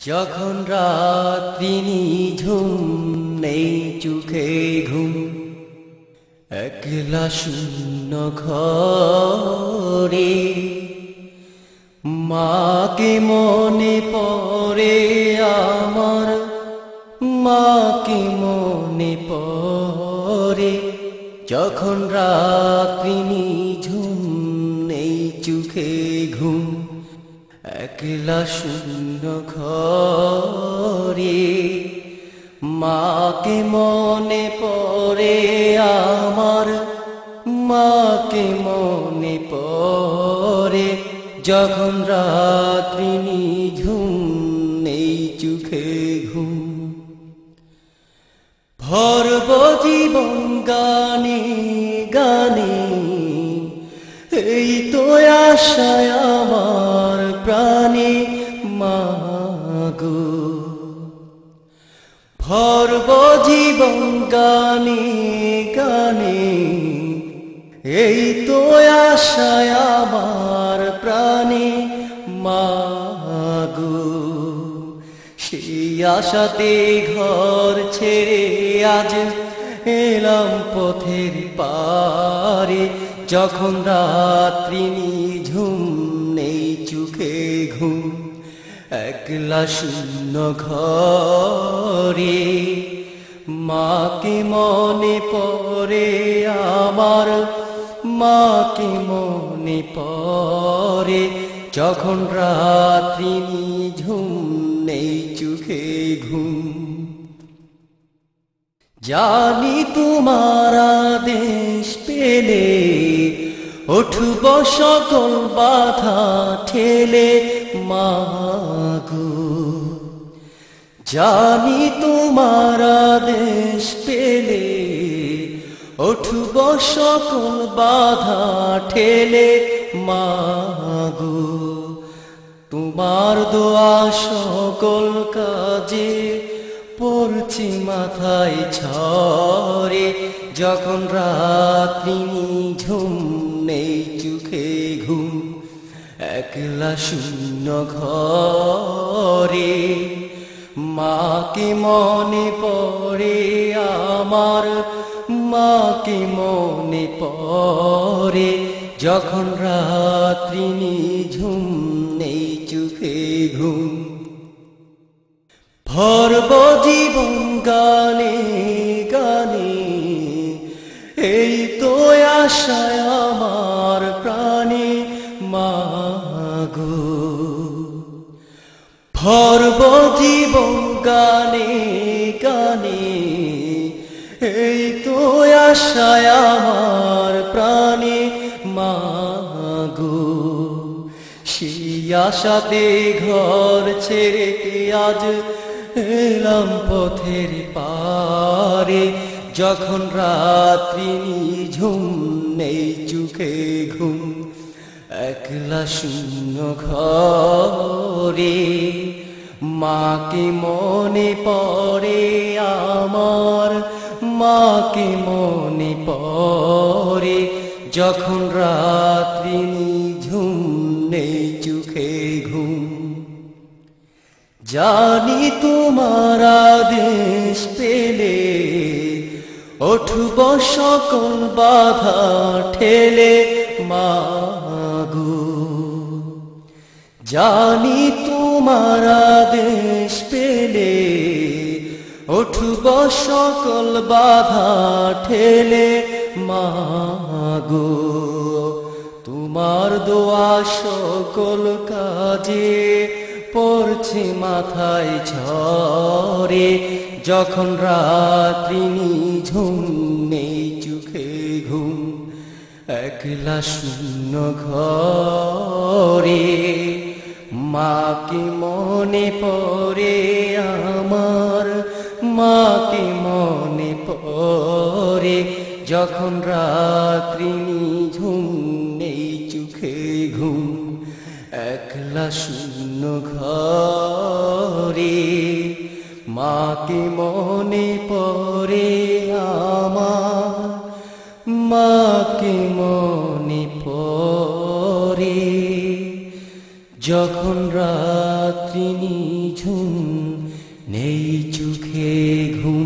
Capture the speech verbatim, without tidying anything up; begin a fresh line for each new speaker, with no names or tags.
যখন রাত্রি নিঝুম নেই চোখে ঘুম, একলা শূন্য ঘরে মাকে মনে পড়ে আমার, মাকে মনে পড়ে। যখন রাত্রি নিঝুম নেই চোখে ঘুম, একলা শূন্য ঘরে মাকে মনে পড়ে আমার, মাকে মনে পড়ে। যখন রাত্রি নিঝুম নেই চোখে ঘুম, ভরব জীবন গানে গানে, এই তো আশায় আমার প্রাণে মাগো। ভরব জীবন গানে গানে, এই তো আশায় আমার প্রাণে মাগো। সেই আশাতে ঘর ছেড়ে আজ এলাম পথের পারে। যখন রাত্রি নিঝুম নেই চোখে ঘুম, একলা শূন্য ঘরে মাকে মনে পড়ে আমার, মাকে মনে পড়ে। যখন রাত্রি নিঝুম নেই চোখে ঘুম, জানি তোমার আদেশ পেলে উঠব সকল বাধা ঠেলে মাগো। জানি তোমার আদেশ পেলে উঠব সকল বাধা ঠেলে মাগো। তোমার দোয়া সকল কাজে পড়ছি মাথায় ঝরে। যখন রাত্রি নিঝুম নেই চোখে ঘুম, একলা শূন্য ঘরে মাকে মনে পড়ে আমার, মাকে মনে পড়ে। যখন রাত্রি নিঝুম নেই চোখে ঘুম, ভরব জীবন গানে গানে, এই তো আশায় আমার প্রাণে মাগো। ভরব জীবন গানে গানে, এই তো আশায় আমার প্রাণে মাগো। সেই আশাতে ঘর ছেড়ে আজ এলাম পথের পারে। যখন রাত্রি নিঝুম নেই চোখে ঘুম, একলা শূন্য ঘরে মাকে মনে পড়ে আমার, মাকে মনে পড়ে। যখন রাত্রি নিঝুম নেই চোখে ঘুম, জানি তোমার আদেশ পেলে উঠব সকল বাধা ঠেলে মাগো। জানি তোমার আদেশ পেলে উঠব সকল বাধা ঠেলে মাগো। তোমার দোয়া সকল কাজে পড়ছে মাথায় ঝরে। যখন রাত্রি নিঝুম নেই চোখে ঘুম, একলা শূন্য ঘরে মাকে মনে পড়ে আমার, মাকে মনে পড়ে। যখন রাত্রি নিঝুম নেই চোখে ঘুম, একলা শূন্য ঘরে মাকে মনে পড়ে আমার, মাকে মনে পড়ে। যখন রাত্রি নিঝুম নেই চোখে ঘুম